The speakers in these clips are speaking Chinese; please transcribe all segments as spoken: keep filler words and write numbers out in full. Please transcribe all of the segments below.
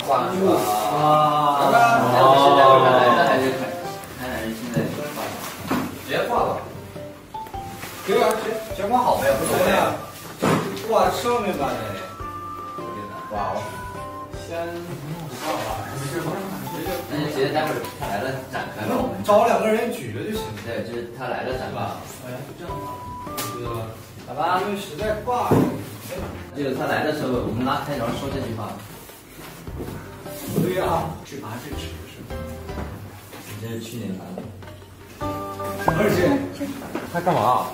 挂了是吧？ 啊！ 那我现在会看男的还是看看男人现在挂了？直接挂吧。 可以啊，直接挂好呗，无所谓啊。挂上面吧得。哇哦！先挂吧， 那就直接待会儿他来了展开吧。我们找两个人举着就行。 对，就是他来了展开。 哎，这样吧，这个好吧，因为实在挂着。 就是他来的时候，我们拉开，然后说这句话。 对呀，去拔智齿是吧？ 这是去年拔的。 而且他干嘛？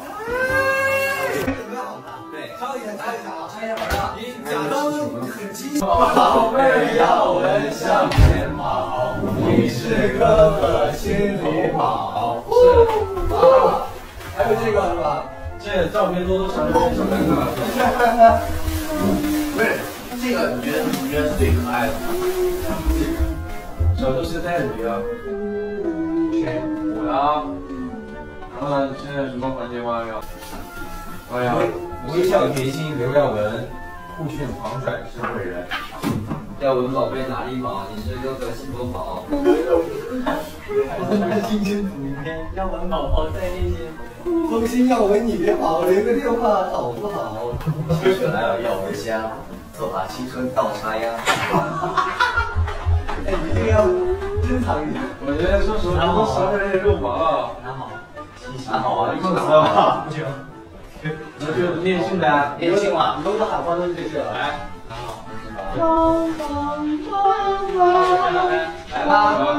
对，敲一下，敲一下啊，敲一下门啊！你假装很激动。 宝贝要闻向前跑，你是哥哥心里宝。 啊，还有这个是吧？ 这照片多多少少有点小尴尬。 不是，这个你觉得你觉得是最可爱的吗？ 手都是带鱼啊。谁？我呀。然后呢？现在什么环节吗？要？哎呀，微笑甜心刘耀文，酷炫狂拽社会人。 耀文宝贝哪里宝？你是哥哥幸福宝。 今天补一天，耀文宝宝在那些。风心耀文你别跑，留个电话好不好？ 青春来了耀文香，错把青春倒插秧。 哎，你这个要珍藏一下。 我觉得说实话，都十个人肉麻了。 还好， 还好啊， 你够死了吧？ 不行。 那就练训呗， 练训嘛。 以后的喊话都是这个。来， 还好。 来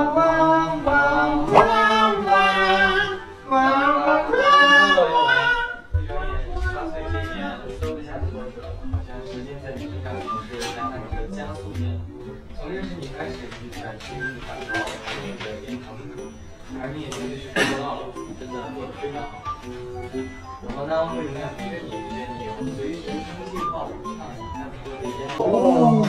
从认识你开始，就感觉你感到你的变成，而你也绝对是做到了，真的做得非常好。我们呢会永远陪着你，陪着你，我们随时充气泡，看你哦。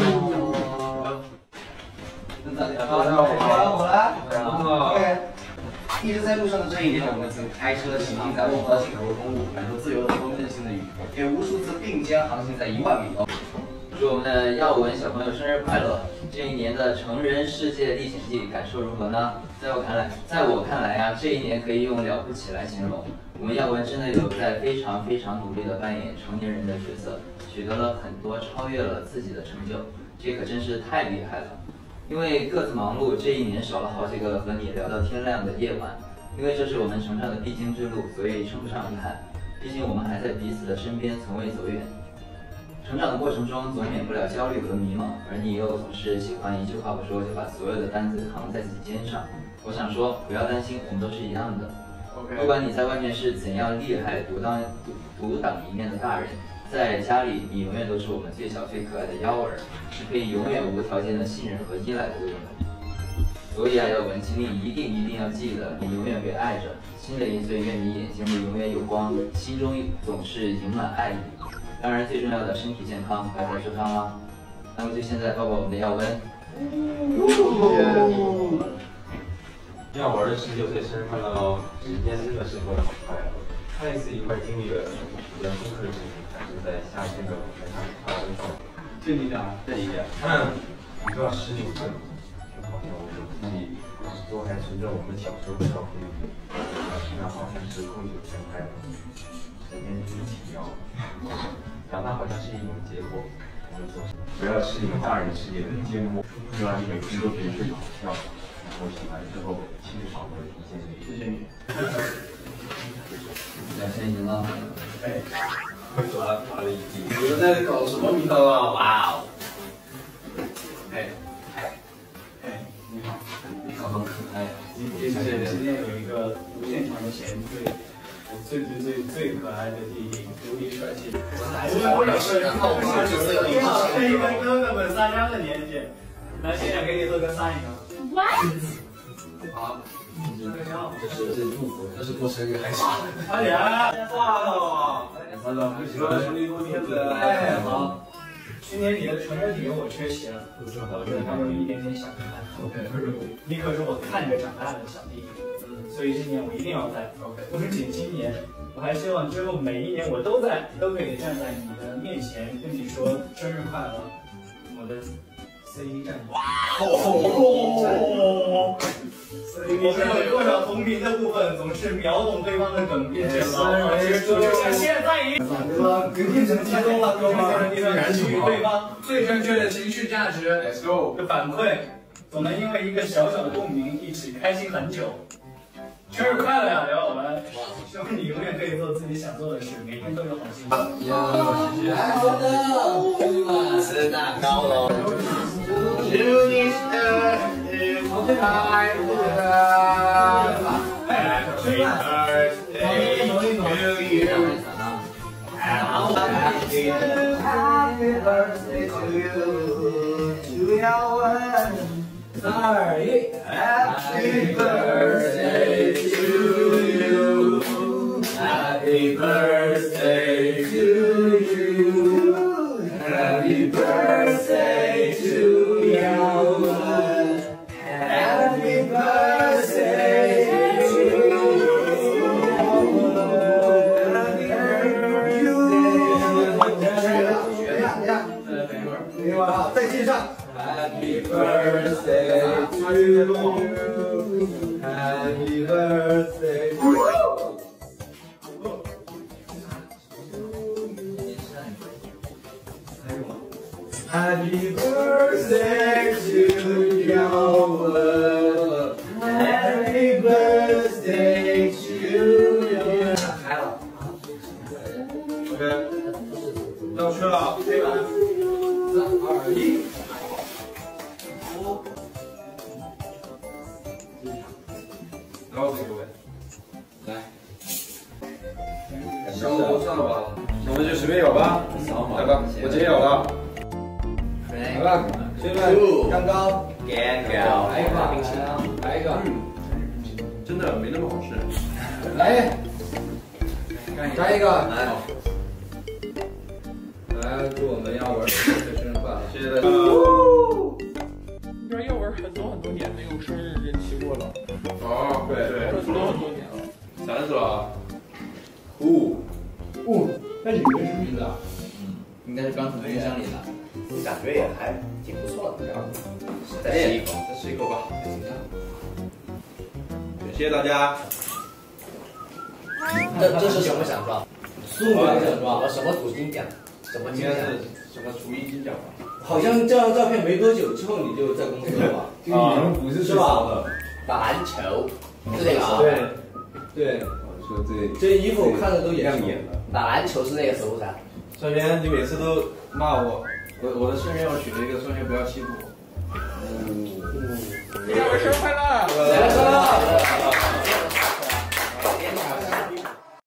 那咱俩好，我来， 我来。 OK。 一直在路上的这一天，我们曾开车行进在沃河轻柔公路，感受自由的风任性的雨，也无数次并肩航行在一万米高。祝我们的耀文小朋友生日快乐！这一年的成人世界历险记感受如何呢？在我看来，在我看来啊，这一年可以用了不起来形容。我们耀文真的有在非常非常努力的扮演成年人的角色，取得了很多超越了自己的成就，这可真是太厉害了。因为各自忙碌，这一年少了好几个和你聊到天亮的夜晚。因为这是我们成长的必经之路，所以称不上遗憾。毕竟我们还在彼此的身边，从未走远。成长的过程中，总免不了焦虑和迷茫，而你又总是喜欢一句话不说就把所有的担子扛在自己肩上。我想说，不要担心，我们都是一样的。不管你在外面是怎样厉害、独当独独当一面的大人，在家里你永远都是我们最小最可爱的幺儿，是可以永远无条件的信任和依赖的人。所以啊，耀文，请你一定一定要记得，你永远被爱着。新的一岁，愿你眼睛里永远有光，心中总是盈满爱意。当然，最重要的身体健康，不要再受伤啦。那么就现在抱抱我们的耀文。 耀文的十九岁生日快乐哦！时间真的是过得好快啊！上一次一块经历了比较深刻的事情，还是在夏天的舞台上发生的。 对你点， 对你点。嗯，你知道十九岁了，就好像我们自己都还存着我们小时候的照片，那好像时空就停开了，时间真奇妙。长大好像是一种结果，我们总是不要适应大人世界的缄默，就让你每天都觉得好笑。我洗完之后清爽的一件衣服。谢谢你。 表现赢了。 哎，会抓抓了一斤。你们在搞什么名堂啊？哇哦！哎哎，你好， 你好，很可爱。 今天今天有一个现场的前辈。最最最最可爱的弟弟，无敌帅气。我也是，我二十岁了，你是一个哥哥们撒娇的年纪。来，现在给你做个 sign 啊。好，这是这是祝福，这是过生日还是？快点，挂了，完了，不行了，兄弟过天子。哎，好。今年你的成人礼我缺席了，我觉得他有一点点想看。你可是我看着长大的小弟弟。所以今年我一定要在。OK， 不仅今年，我还希望之后每一年我都在，都可以站在你的面前跟你说生日快乐，我的 C 战役。哦。我们有多少同频的部分，总是秒懂对方的梗，并且牢牢记住，就像现在一样。对吧？变成集中了，各方的地方给予对方最正确的情绪价值 ，Let's go 的反馈，总能因为一个小小的共鸣，一起开心很久。生日快乐呀，刘我们，希望你永远可以做自己想做的事，每天都有好心情。 哟，谢谢。来，好的，兄弟们，吃蛋糕喽！祝你生日快乐 ！Happy birthday to you. Happy birthday to you. 祝耀文，三二一 ，Happy birthday to you. Happy birthday to you. Happy birthday to you. Happy birthday to you. 好，再接上。Happy birthday to you. Happy birthday to you. Happy birthday to you. Happy birthday to you. 开了。OK， 要吃了，对吧？三二一。然后这个位，来，上了上了吧，我们就随便咬吧，来吧，我今天咬了。来吧，现在刚刚干糕， 来一个冰淇淋，来一个， 真的没那么好吃。 来，来一个， 来， 来祝我们耀文生日快乐！ 谢谢大家。 你知道耀文很多很多年没有生日人气过了， 哦，对对， 很多很多年了。 三十了。哦， 哦，那里面什么名字啊？ 应该是刚从冰箱里拿。 感觉也还挺不错的。 再吃一口， 再吃一口吧。谢谢大家。 这这是什么奖状？素描奖状，什么主金奖？什么金奖？ 什么厨艺金奖吧？ 好像这张照片没多久之后你就在公司了吧？ 这个年不是是吧？打篮球，是这个啊？ 对，对。 说这这衣服我看着都亮眼了。 打篮球是那个时候噻。 少年，你每次都骂我，我我的生日愿望许了一个，少年不要欺负我。 耀文生日快乐！